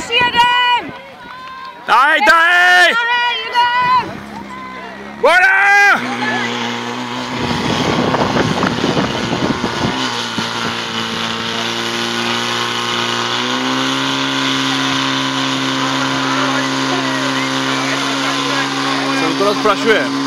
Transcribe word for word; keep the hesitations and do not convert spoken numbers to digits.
Ještě jeden! Daj, daj! Bora! Se to rozprašuje.